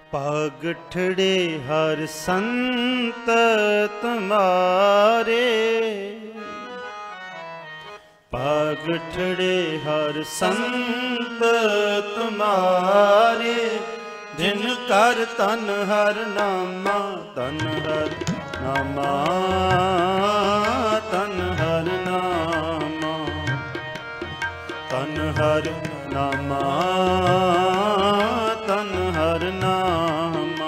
पागठड़े हर संत तुम्हारे, पागठड़े हर संत तुम्हारे, जिन कर तन हर नामा, तन हर नामा, तन हर नामा, तन हर नामा, तन हर नामा।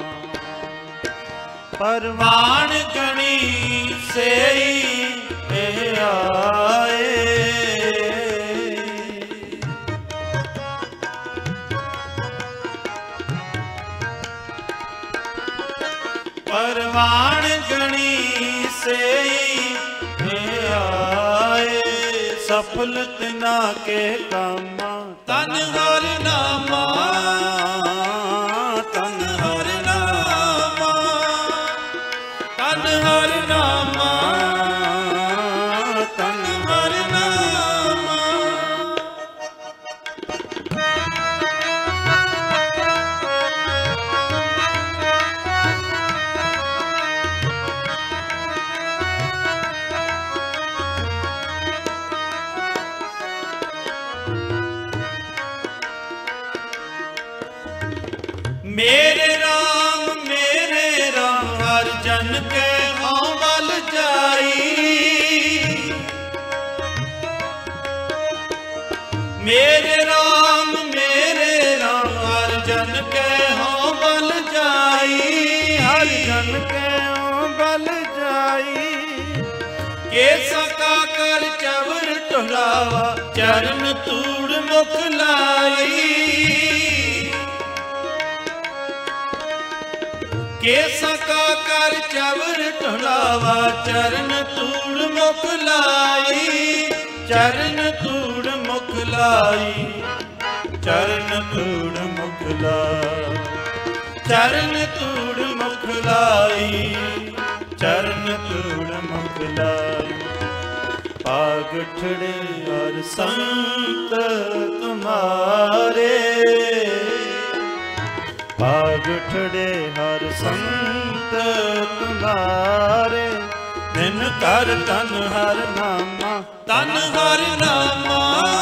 परवान गणी से आए, परवान गणी से आए, सफल तिना के कामा, तन हर नामा, तन हर नामा, तन हर नामा, तन हर नामा। मेरे राम हर जन के हों बल जाई, मेरे राम हर जन के हों बल जाई, हर जन के हों बल जाई। के सका कर चवर टुलावा, चरण तूड़ मुख लाई, के सका कर चवर टुलावा, चरण तूड़ मुख लाई, चरण तूड़ मुख लाई, चरण तूड़ मुख लाई, चरण तूड़ मुख लाई, चरण तूड़ मुख लाई। पागठड़े हर संत तुम्हारे, पागठड़े हर संत तुम्हारे, दिन कर तन हर नामा, तन हर नामा,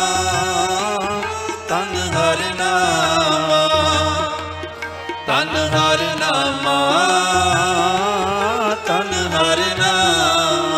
तन हर नामा, तन हर नामा, तन हर नामा।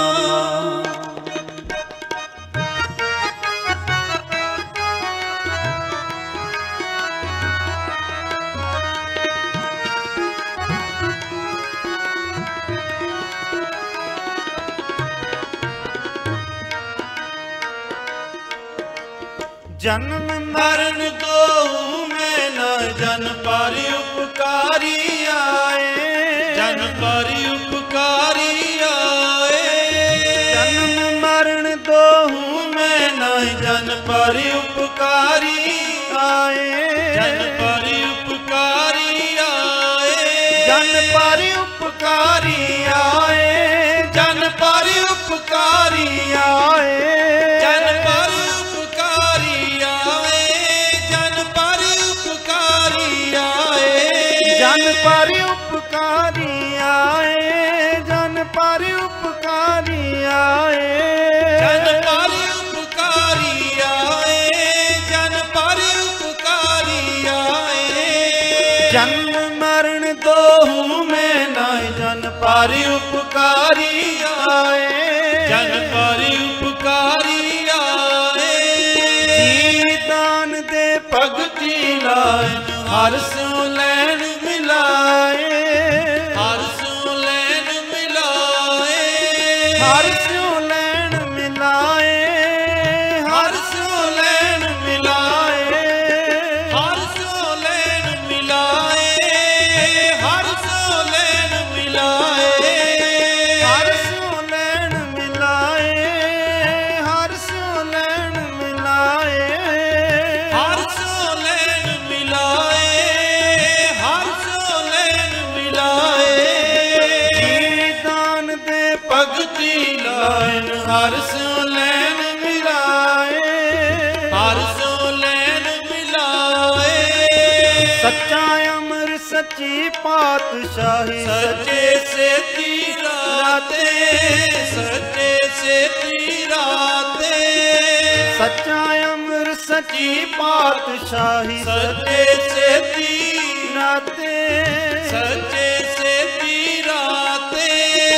जन्म मरण दो में न जन पर उपकारी आए, जन पर उपकारी आए। जन्म मरण दो में न जन पर उपकारी आए, जन पर उपकारी आए, जन पर उपकारी आए, जन पर उपकारी आए, जन पर जन पर उपकारी आए, जन पर उपकारी आए, जन पर उपकारी आए, जन पर उपकारी आए। जन्म मरण दोहू में न जन पर उपकारी आए, जन पर उपकारी आए। जी दान दे भगति लाए, हर सो लैन मिलाए, हर सो लैन मिलाए, हर सो लैन मिलाए, हर सो लैन मिलाए, हर सो लैन मिलाए, हर सो लैन मिलाए, हर सो लैन मिलाए, हर सो लैन मिलाए, हर सो लैन मिलाए, हर सो लैन सच्ची पातशाही सच्चे सेती राते सच्चे सेती राते सच्चा अमर सच्ची पातशाही सच्चे सेती राते सच्चे सेती राते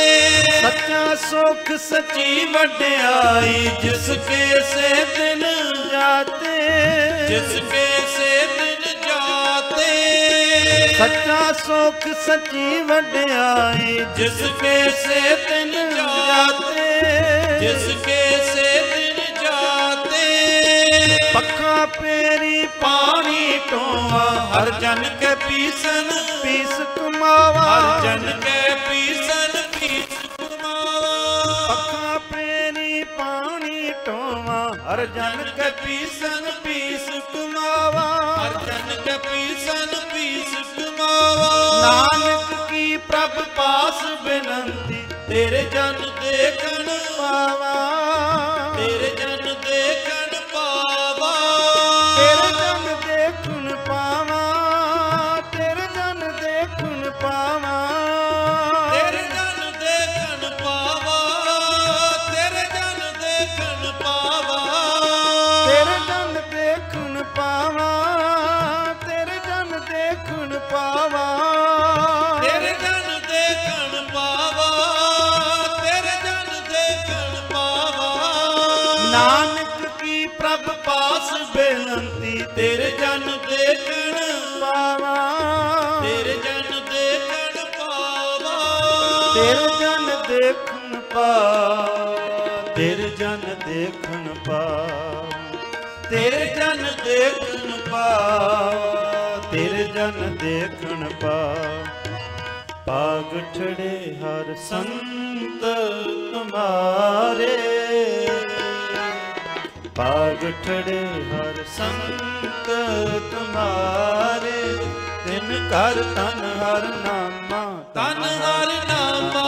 सच्चा सुख सच्ची वड्याई जिसके से दिन जाते जिसके से दिन जाते सच्चा सुख सच्ची वड्याई जिसके से दिन जाते जिसके से दिन जाते पखा पेरी पानी टोवा हर जन के पीसन पीस कमावा हर जन के पीसन पीस कमावा पखा पेरी पानी टोवा हर जन के पीसन पीस कमावा हर जन के पीसन पीस कमावा नानक की प्रभ पास बिनती तेरे जन देखन पावा तेरे जन देखन पावा तेरे जन देखन पावा तेरे जन देखन पावा तेरे जन देखन पावा तेरे जन देखन पावा तेरे जन देखन पावा तेरे जन देखन पावा तेरे जन देखन पावा तेरे जन देखन पावा नानक की प्रभ पास बेनती तेरे जन देखन पावा तेरे जन देखन पावा तेरे जन देखन पावा तेरे जन देखन पावा तेरे जन देखन पावा तेरे जन देखन पावा पाग ठड़े हर संत तुम्हारे पाग ठड़े हर संत तुम्हारे तिन कर तन हर नामा तन हर नामा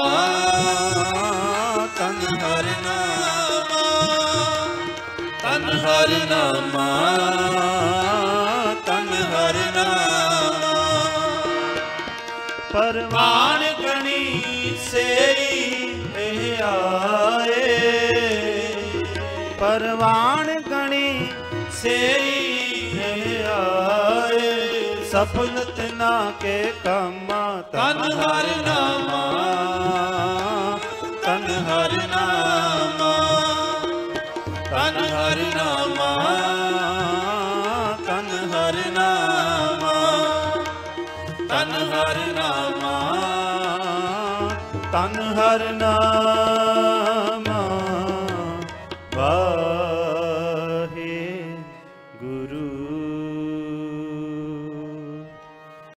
तन हर नामा तन हर नामा तन हर नामा परवान गणी सेई ਇਹ ਆਏ परवान गणी सेई ਇਹ ਆਏ सफल तिना के कामा तन हर नामा तन हर नामा तन हर नामा तन हर नामा तन हर नामा तन हर नाम